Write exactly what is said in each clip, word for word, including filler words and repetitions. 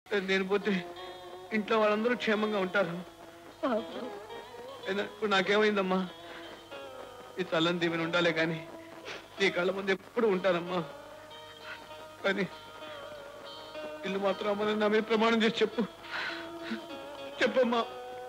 నేను పోతే ఇంట్లో వాళ్ళందరూ క్షేమంగా ఉంటారు. ఇప్పుడు నాకేమైందమ్మా? ఈ చల్లని దీవెన ఉండాలే కానీ నీ కళ్ళ ముందు ఎప్పుడు ఉంటానమ్మా. కానీ ఇల్లు మాత్రం అమ్మని నా మీద ప్రమాణం చేసి చెప్పు. చెప్పమ్మా.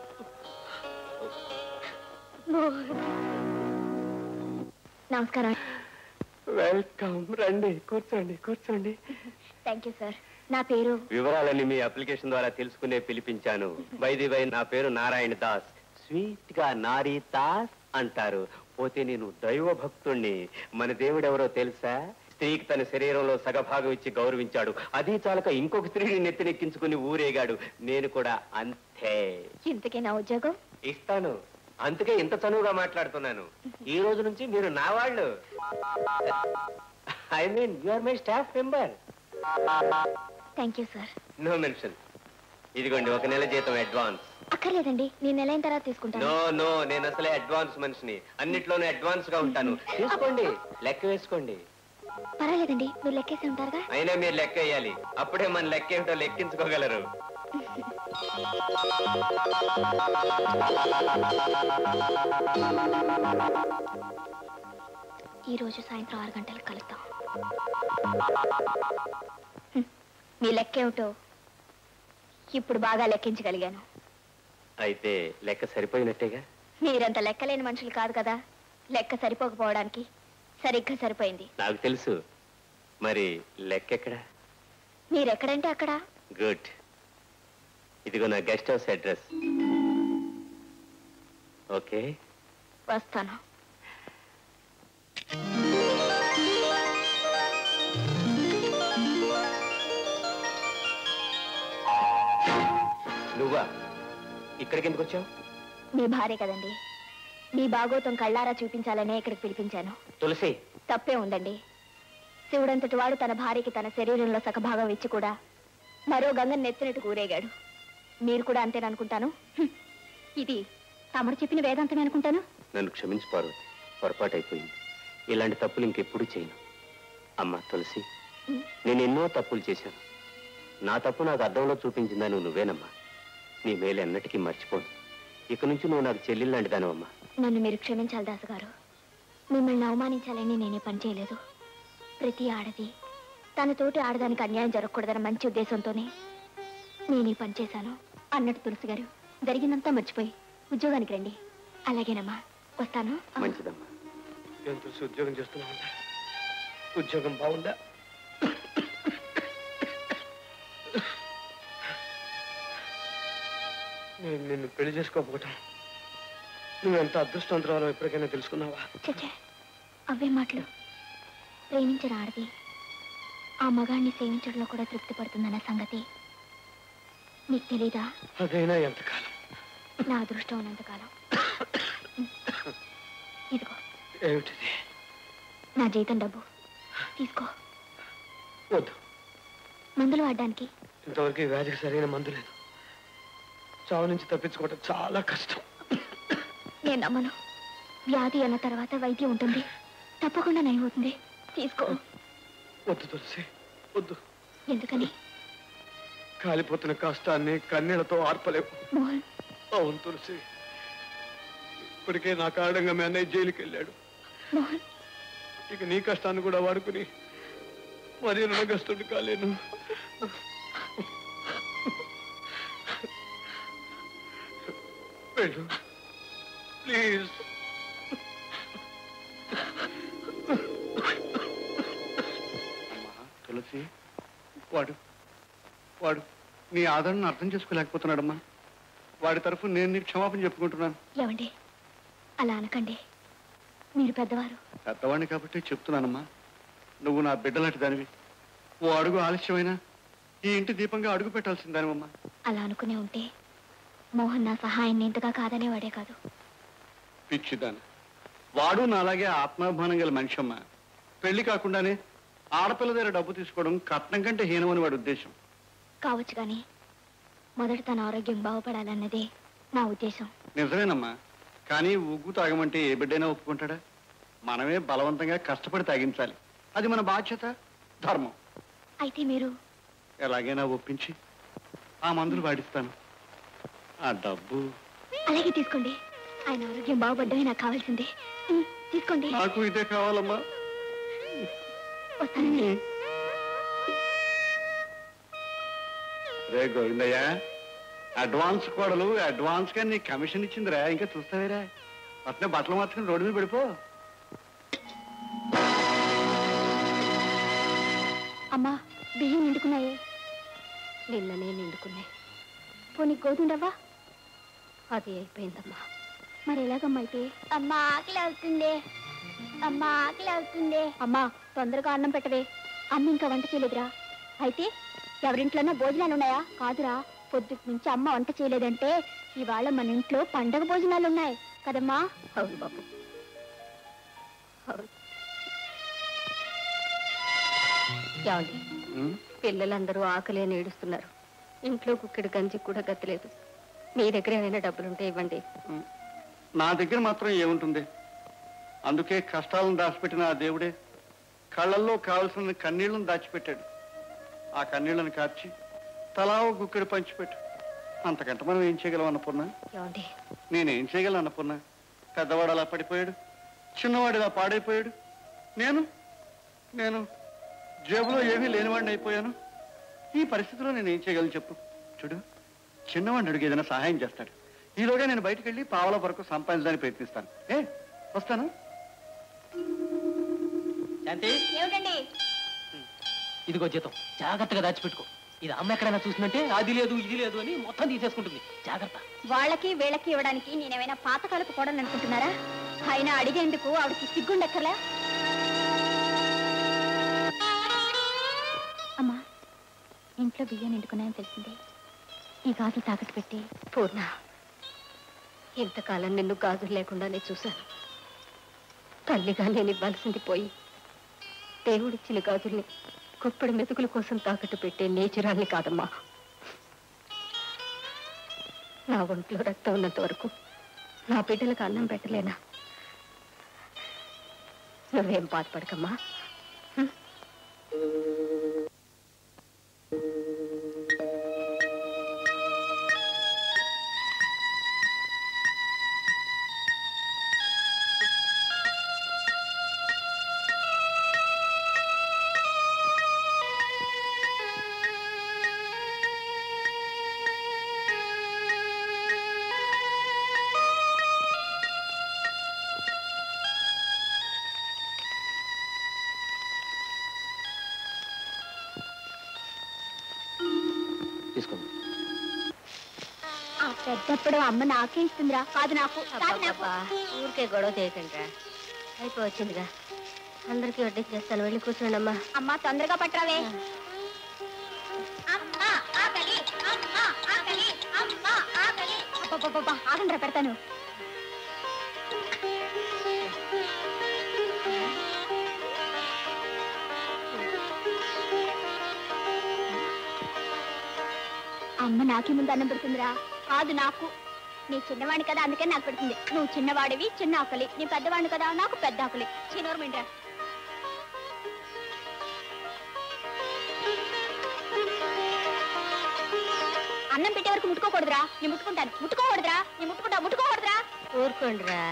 నమస్కారం. వెల్కమ్. రండి, కూర్చోండి కూర్చోండి. Thank you sir. నా పేరు వివరాలన్నీ మీ అప్లికేషన్ ద్వారా తెలుసుకునే పిలిపించాను. బై ది బై నా పేరు నారాయణ దాస్. స్వీట్ గా నారీ దాస్ అంటారు. పోతే నేను దైవ భక్తుణ్ణి. మన దేవుడెవరో తెలుసా? స్త్రీకి తన శరీరంలో సగభాగం ఇచ్చి గౌరవించాడు. అది చాలక ఇంకొక స్త్రీని నెత్తినెక్కించుకుని ఊరేగాడు. నేను కూడా అంతే. ఇంతకే నా ఉద్యోగం ఇస్తాను. అందుకే ఇంత చనువుగా మాట్లాడుతున్నాను. ఈ రోజు నుంచి మీరు నా వాళ్ళు. I mean you are my staff member. Thank you sir. No mention. ఇదిగోండి ఒక నెల జీతం అడ్వాన్స్. అక్కర్లేదండి, నేను నెల అయిన తర్వాత తీసుకుంటాను. నో నో, నేను అసలే అడ్వాన్స్ మనిషిని. అన్నిట్లోనూ అడ్వాన్స్ గా ఉంటాను. తీసుకోండి, లెక్క వేసుకోండి. పర్వాలేదండి, మీరు లెక్కేసి ఉంటారుగా. అయినా మీరు లెక్క వేయాలి. అప్పుడే మన లెక్క ఏమిటో లెక్కించుకోగలరు. ఈ రోజు సాయంత్రం ఆరు గంటలకు కలుద్దాం. మీ లెక్కేమిటో ఇప్పుడు బాగా లెక్కించగలిగాను. అయితే లెక్క సరిపోయినట్టేగా. మీరంత లెక్కలేని మనుషులు కాదు కదా. లెక్క సరిపోకపోవడానికి సరిగ్గా సరిపోయింది. నాకు తెలుసు. మరి లెక్క ఎక్కడ? మీరెక్కడంటే అక్కడ. గుడ్. ఇదిగో నా గెస్ట్ హౌస్ అడ్రస్. ఓకే, వస్తాను. నువ్వా? ఇక్కడికి ఎందుకు వచ్చావు? మీ భార్య కదండి. మీ బాగోతం కళ్ళారా చూపించాలనే ఇక్కడికి పిలిపించాను. తులసి, తప్పే ఉందండి. శివుడంతటి వాడు తన భార్యకి తన శరీరంలో సగభాగం ఇచ్చి కూడా మరో గంగను నెత్తినట్టు కూరేగాడు. మీరు కూడా అంతేననుకుంటాను. ఇది తమరు చెప్పిన వేదాంతమే అనుకుంటాను. నన్ను క్షమించు పార్వతి, పొరపాటు అయిపోయింది. ఇలాంటి తప్పులు ఇంకెప్పుడు చేయను. అమ్మా తులసి, నేను ఎన్నో తప్పులు చేశాను. నా తప్పు నాకు అద్దంలో చూపించిందని నువ్వేనమ్మా. నీ మేలు ఎన్నటికీ మర్చిపోను. ఇక నుంచి నువ్వు నాకు చెల్లెలు లాంటిదానమ్మా. నన్ను మీరు క్షమించాలి దాసగారు. మిమ్మల్ని అవమానించాలని నేనే పని చేయలేదు. ప్రతి ఆడది తన తోటి ఆడదానికి అన్యాయం జరగకూడదన్న మంచి ఉద్దేశంతోనే నేను ఈ పని చేశాను. అన్నట్టు తులసి గారు, జరిగిందంతా మర్చిపోయి ఉద్యోగానికి రండి. అలాగేనమ్మా, వస్తాను. మంచిదమ్మా. ఏం తులసి, ఉద్యోగం చేస్తున్నావు? ఉద్యోగం బాగుందా? నేను నిన్ను పెళ్లి చేసుకోకపోవటం నువ్వెంత అదృష్టవంతురాలో ఎప్పటికైనా తెలుసుకున్నావా? చచ్చే, అవే మాటలు. ప్రేమించిన ఆడది ఆ మగాడిని సేవించడంలో కూడా తృప్తి పడుతుందన్న సంగతి నీకు తెలీదా? అదైనా ఎంతకాలం? నా అదృష్టం ఉన్నంతకాలం. ఇదిగో. ఏమిటిది? నా జీతం డబ్బు తీసుకో. వద్దు. మందులు వాడడానికి. ఇంతవరకు ఈ వ్యాధికి సరైన మందు లేదు. చావు నుంచి తప్పించుకోవటం చాలా కష్టం. నేను నమ్మను. వ్యాధి అన్న తర్వాత వైద్యం ఉంటుంది, తప్పకుండా నయమవుతుంది. తీసుకో. వద్దు తులసి, వద్దు. ఎందుకని? కాలిపోతున్న కష్టాన్ని కన్నీళ్లతో ఆర్పలేవు. మోహన్. అవును తులసి, ఇప్పటికే నా కారణంగా మీ అన్నయ్య జైలుకి వెళ్ళాడు. మోహన్, ఇక నీ కష్టాన్ని కూడా వాడుకుని మరీ రుణగ్రస్తుడు కాలేను. వెళ్ళు ప్లీజ్. తులసి, వాడు వాడు నీ ఆదరణను అర్థం చేసుకోలేకపోతున్నాడమ్మా. వాడి తరఫు నేను నీకు క్షమాపణ చెప్పుకుంటున్నాను. ఏమండి, అలా అనకండి. మీరు పెద్దవారు. పెద్దవాడిని కాబట్టి చెప్తున్నానమ్మా. నువ్వు నా బిడ్డలాంటి దానివి. ఓ అడుగు ఆలస్యమైనా ఈ ఇంటి దీపంగా అడుగు పెట్టాల్సిందానివమ్మా. అలా అనుకునే ఉంటే మోహన్ నా సహాయాన్ని ఇంతగా కాదనేవాడే కాదు. పిచ్చిదాన్ని. వాడు నాలాగే ఆత్మాభిమానం గల మనిషి అమ్మా. పెళ్లి కాకుండానే ఆడపిల్ల దగ్గర డబ్బు తీసుకోవడం కట్నం కంటే హీనమని వాడి ఉద్దేశం. కావచ్చు, కానీ మొదట తన ఆరోగ్యం బాగుపడాలన్నదే నా ఉద్దేశం. నిజమేనమ్మా. కానీ ఉగ్గు తాగమంటే ఏ బిడ్డైనా ఒప్పుకుంటాడా? మనమే బలవంతంగా కష్టపడి తాగించాలి. అది మన బాధ్యత, ధర్మం. అయితే మీరు ఎలాగైనా ఒప్పించి ఆ మందులు వాడిస్తాను. ఆ డబ్బు అలాగే తీసుకోండి. ఆయన ఆరోగ్యం బాగుపడ్డమే నాకు కావాల్సింది. తీసుకోండి. నాకు ఇదే కావాలమ్మా. వస్తానండి. రే గోవిందయ్య, అడ్వాన్స్ కోడలు అడ్వాన్స్ గా నీ కమిషన్ ఇచ్చిందిరా. ఇంకా చూస్తావేరా? అట్నే బట్టలు మార్చుకుని రోడ్డు మీద పడిపో. అమ్మా, బియ్యం నిండుకున్నాయే. నిన్ననే నిండుకున్నాయి. పోనీ గోధుండవా? అది అయిపోయిందమ్మా. మరి ఎలాగమ్మా అయితే? అమ్మా ఆకలి అవుతుంది. అమ్మా ఆకలి అవుతుంది. అమ్మా తొందరగా అన్నం పెట్టవే. అమ్మ ఇంకా వంట చేయలేదురా. అయితే ఎవరింట్లోనే భోజనాలు ఉన్నాయా? కాదురా, పొద్దుటి నుంచి అమ్మ వంట చేయలేదంటే ఇవాళ మన ఇంట్లో పండగ భోజనాలు ఉన్నాయి కదమ్మా? అవును బాబు, అవును. ఏమండి, పిల్లలందరూ ఆకలి అని ఏడుస్తున్నారు. ఇంట్లో కుక్కిడి గంజి కూడా గతిలేదు. మీ దగ్గర ఏమైనా డబ్బులుంటే ఇవ్వండి. నా దగ్గర మాత్రం ఏముంటుంది? అందుకే కష్టాలను దాచిపెట్టిన ఆ దేవుడే కళ్ళల్లో కావలసిన కన్నీళ్లను దాచిపెట్టాడు. ఆ కన్నీళ్లను కార్చి తలా ఒక గుక్కెడు పంచిపెట్టు. అంతకంటే మనం ఏం చేయగలం అన్నపూర్ణ? నేనేం చేయగలను అన్నపూర్ణ? పెద్దవాడు అలా పడిపోయాడు, చిన్నవాడు ఇలా పాడైపోయాడు. నేను నేను జేబులో ఏమీ లేనివాడిని అయిపోయాను. ఈ పరిస్థితిలో నేను ఏం చేయగలను చెప్పు? చూడు, చిన్నవాడిని అడుగు ఏదైనా సహాయం చేస్తాడు. ఈలోగా నేను బయటకు వెళ్ళి పావల వరకు సంపాదించడానికి ప్రయత్నిస్తాను. ఏ వస్తాను. ఇదిగో జీతం, జాగ్రత్తగా దాచిపెట్టుకో. ఇది అమ్మ ఎక్కడైనా చూసినట్టే అది లేదు ఇది లేదు అని మొత్తం తీసేసుకుంటుంది. జాగ్రత్త. వాళ్ళకి వీళ్ళకి ఇవ్వడానికి నేనేమైనా పాతకాలపు కూడా అనుకుంటున్నారా? అయినా అడిగేందుకు ఆవిడకి సిగ్గుండక్కర్లే. అమ్మా, ఇంట్లో బియ్యం నిండుకున్నాయని తెలిసింది. ఈ గాజులు తాకట్టు పెట్టి. పూర్ణ, ఇంతకాలం నిన్ను గాజులు లేకుండానే చూశాను. తల్లిగా నేను ఇవ్వాల్సింది పోయి దేవుడిచ్చిన గాజుల్ని కొప్పడి మెతుకుల కోసం తాకట్టు పెట్టే నేచురాల్ని కాదమ్మా. నా ఒంట్లో రక్తం ఉన్నంత వరకు నా బిడ్డలకు అన్నం పెట్టలేనా? నువ్వేం బాధపడకమ్మా. పెద్దప్పుడు అమ్మ నాకే ఇస్తుందిరా. కాదు నాకు. ఊరికే గొడవ చేయకండి, అయిపోవచ్చిందిగా. అందరికీ వడ్డీ చేస్తాను, వెళ్ళి కూర్చోండి అమ్మా. అమ్మా తొందరగా పట్టరావే. ఆగండ్రా, పెడతాను. అమ్మ నాకే ముందు అన్నం పెడుతుందిరా. కాదు నాకు. నీ చిన్నవాడిని కదా, అందుకే నాకు పెడుతుంది. నువ్వు చిన్నవాడివి, చిన్న ఆకలి. నీ పెద్దవాడిని కదా, నాకు పెద్ద ఆకలి. చిన్నోరు మిండ్రా. అన్నం పెట్టే వరకు ముట్టుకోకూడదురా. నేను ముట్టుకుంటాను. ముట్టుకోకూడదురా. నేను ముట్టుకుంటా. ముట్టుకోకూడదురా. ఊరుకోండిరా.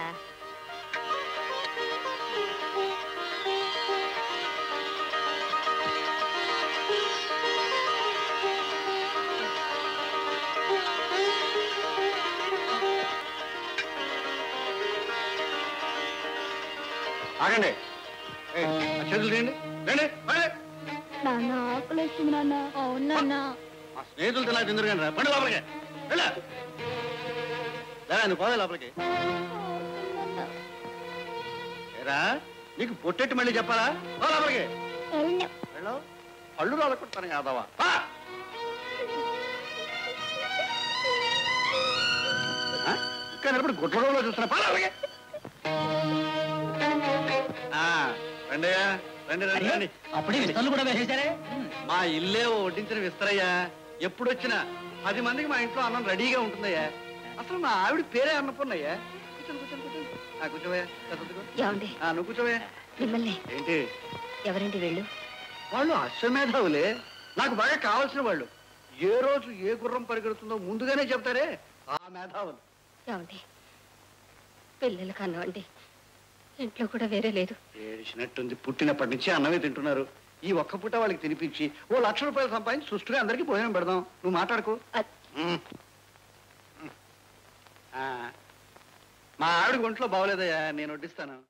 ఆగండి, చేతులు తీయండి. నాన్న ఆకలి వేస్తుంది నాన్న. అవునా? మా స్నేహితులు తిలా తిందరు కానీ పండు లోపలికి వెళ్ళా. నువ్వు పోదా లోపలికి. ఏరా, నీకు పొట్టెట్టు మళ్ళీ చెప్పాలా? పో లోపలికి. వెళ్ళావు పళ్ళు రాలకుంటాను యాదవా. ఇంకా నిలబడి గుడ్ల రోజులో చూస్తున్నా. పో లోపలికి. రండయ్యా, రండి రండి రండి. అప్పుడే విస్తరలు కూడా వేసేసారే. మా ఇల్లే వడ్డించిన విస్తరయ్యా. ఎప్పుడొచ్చినా పది మందికి మా ఇంట్లో అన్నం రెడీగా ఉంటుందయ్యా. అసలు మా ఆవిడ పేరే అన్నపూర్ణయ్యా. కూర్చోండి కూర్చోండి కూర్చోండి. కూర్చోవయ్యా. నువ్వు కూర్చోవయ్యా. మిమ్మల్ని. ఏంటి? ఎవరండి వీళ్ళు? వాళ్ళు అశ్వమేధావులే, నాకు బాగా కావాల్సిన వాళ్ళు. ఏ రోజు ఏ గుర్రం పరిగెడుతుందో ముందుగానే చెప్తారే ఆ మేధావులు. ఏమండి పిల్లలు కనవండి, ఇంట్లో కూడా వేరే లేదు. ఏడిచినట్టుంది, పుట్టినప్పటి నుంచి అన్నమే తింటున్నారు. ఈ ఒక్క పూట వాళ్ళకి తినిపించి ఓ లక్ష రూపాయలు సంపాదించి సుష్టుగా అందరికీ భోజనం పెడదాం. నువ్వు మాట్లాడుకో. మా ఆవిడ ఒంట్లో బాగోలేదయ్యా, నేను వడ్డిస్తాను.